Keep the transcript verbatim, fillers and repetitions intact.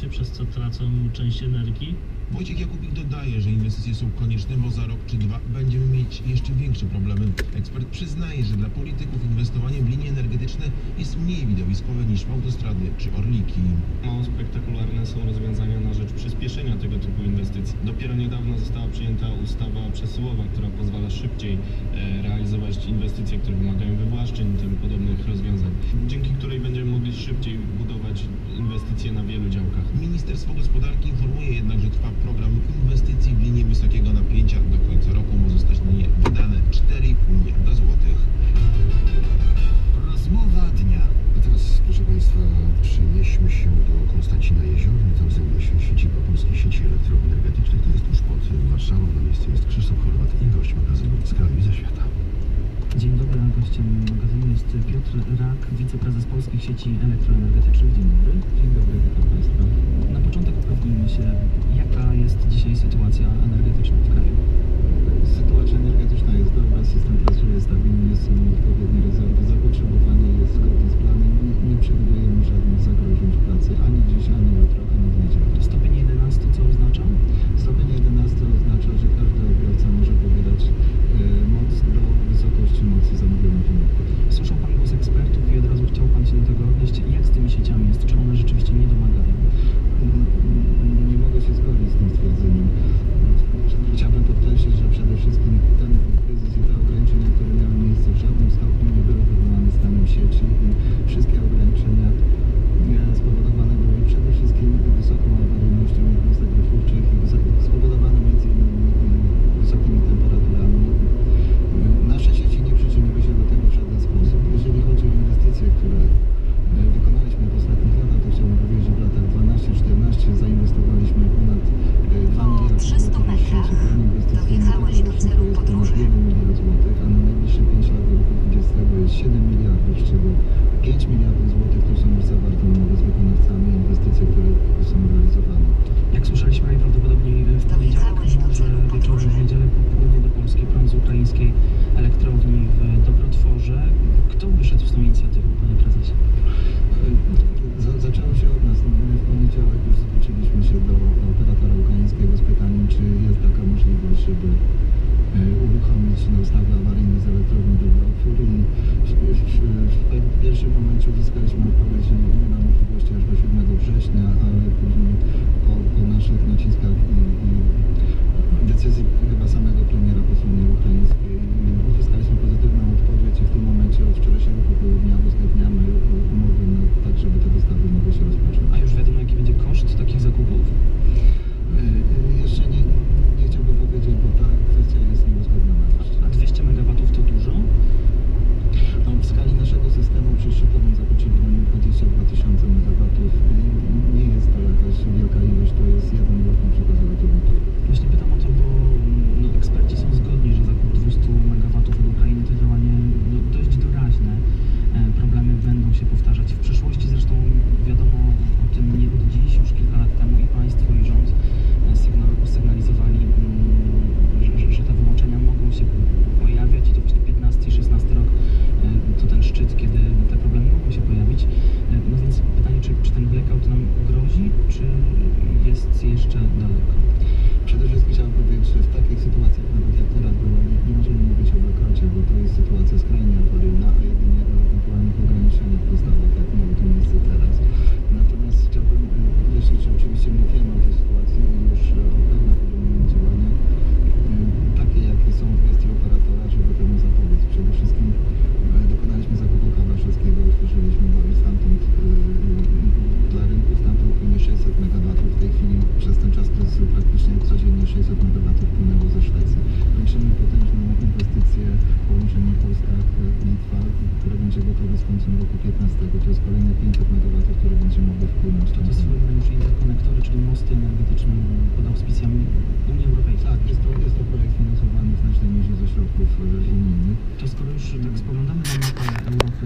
koszty, przez co tracą część energii. Wojciech Jakubik dodaje, że inwestycje są konieczne, bo za rok czy dwa będziemy mieć jeszcze większe problemy. Ekspert przyznaje, że dla polityków inwestowanie w linie energetyczne jest mniej widowiskowe niż w autostrady czy orliki. Mało spektakularne są rozwiązania na rzecz przyspieszenia tego typu inwestycji. Dopiero niedawno została przyjęta ustawa przesyłowa, która pozwala szybciej e, realizować inwestycje, które wymagają wywłaszczeń i tym podobnych rozwiązań, dzięki której będziemy mogli szybciej budować inwestycje na wielu działkach. Ministerstwo Gospodarki informuje jednak, że trwa program inwestycji w linie wysokiego napięcia. Do końca roku ma zostać na nie wydane cztery i pół miliarda złotych. Rozmowa dnia. A teraz, proszę Państwa, przenieśmy się do Konstancina Jeziorny. Tam znajduje się siedziba Polskiej Sieci Elektroenergetycznych. To jest tuż pod Warszawą. Na miejscu jest Krzysztof Chorwat i gość magazynu Z kraju i ze świata. Dzień dobry, a gościem magazynu jest Piotr Rak, wiceprezes Polskich Sieci Elektroenergetycznych. Dzień dobry. Dzień dobry, witam Państwa. Na początek upewnijmy się, jaka jest dzisiaj sytuacja energetyczna w kraju? Sytuacja energetyczna jest dobra, system pracuje stabilnie, są odpowiednie rezerwy, zapotrzebowanie jest zgodnie z planem i nie przewidujemy żadnych zagrożeń w pracy ani dziś, ani jutro, ani w niedzielę. Stopień jedenasty co oznacza? Stopień jedenasty oznacza, że każdy odbiorca może pobierać e, moc do wysokości mocy zamówionej filmiku. Słyszał Pan głos ekspertów i od razu chciał Pan się do tego odnieść. Jak z tymi sieciami jest? Czy one rzeczywiście nie domagają? Nie mogę się zgodzić z tym stwierdzeniem. Chciałbym podkreślić, że przede wszystkim ten kryzys i te ograniczenia, które miały miejsce, w żadnym stopniu nie były wywołane stanem sieci i wszystkie ograniczenia spowodowane były przede wszystkim wysoką awaryjnością jednostek wytwórczych i spowodowane między innymi wysokimi temperaturami. Nasze sieci nie przyczyniły się do tego w żaden sposób. Jeżeli chodzi o inwestycje, które wykonaliśmy w ostatnich latach, to chciałbym powiedzieć, że w latach dwanaście czternaście zainwestowaliśmy ponad dwa miliardy złotych w sieci inwestycyjne, to jest ponad jeden miliard złotych, a na najbliższe pięć lat do roku dwudziestego jest siedem miliardów, z czego pięć miliardów złotych to są już zawarte umowy z wykonawcami, inwestycje, które są realizowane. Jak słyszeliśmy, najprawdopodobniej w poniedziałek, może wieczorem, w niedzielę popłynie do Polski prąd z ukraińskiej elektrowni w Dobrotworze. Kto wyszedł z tą inicjatywą, Panie Prezesie? Zaczęło się od nas. My w poniedziałek już zwróciliśmy się do operatora ukraińskiego z pytaniem, czy jest taka możliwość, żeby uruchomić na ustawę awaryjnej z elektrowni Dobrotwór i w, w, w pierwszym momencie uzyskaliśmy odpowiedź, że nie ma możliwości aż do siódmego września, ale później po, po naszych naciskach i, i decyzji chyba samego premiera po stronie ukraińskiej uzyskaliśmy pozytywną odpowiedź i w tym momencie od wczorajszego popołudnia uzgadniamy umowy na, tak, żeby te dostawy mogły się rozpocząć. A już wiadomo, jaki będzie koszt takich zakupów? Yy, jeszcze nie, nie chciałbym powiedzieć, bo ta kwestia jest nieuzgodniona jeszcze. A dwieście megawatów to dużo? No, w skali naszego systemu przy szczytowym zapotrzebowaniu dwadzieścia dwa tysiące megawatów nie jest to jakaś wielka ilość, to jest jeden blok na przykład elektrowni. Właśnie pytam o to, bo no, eksperci są zgodni, że zakup dwustu megawatów od Ukrainy to działanie no, dość doraźne. E, problemy będą się powtarzać w przyszłości, zresztą wiadomo o tym nie od dziś, już kilka lat temu i państwo, i rząd sygnal, sygnalizowali, mm, że, że, że te wyłączenia mogą się pojawiać i to właśnie piętnasty i szesnasty rok e, to ten szczyt, kiedy te problemy mogą się pojawić. E, no więc pytanie, czy, czy ten blackout nam grozi, czy jest jeszcze daleko? Przede wszystkim chciałem powiedzieć, że w takich sytuacjach, nawet jak teraz było, nie, nie możemy mówić o blackoutie, bo to jest sytuacja skrajnie awaryjna, a jedynie o ewentualnych ograniczeniach w dostawach, jak miało to miejsce teraz. Natomiast chciałbym podkreślić, że oczywiście my wiemy o tej sytuacji i już od dawna podejmujemy działania takie, jakie są w gestii operatora, żeby temu zapobiec. Przede wszystkim dokonaliśmy zakupu kabla szewskiego, utworzyliśmy go i stamtąd dla rynku stamtąd płynie sześćset megawatów. W tej chwili przez ten czas kryzysu praktycznie codziennie sześćset megawatów płynęło ze Szwecji. Kończymy potężną inwestycję połączenie Polska-Litwa, które będzie gotowe z końcem roku piętnastego. To jest kolejne pięćset megawatów, które będzie mogły wpłynąć. To te słynne już interkonektory, czyli mosty energetyczne pod auspicjami Unii Europejskiej. Tak, jest to, jest to projekt finansowany w znacznej mierze ze środków unijnych. To skoro już tak spoglądamy na mapę Europy,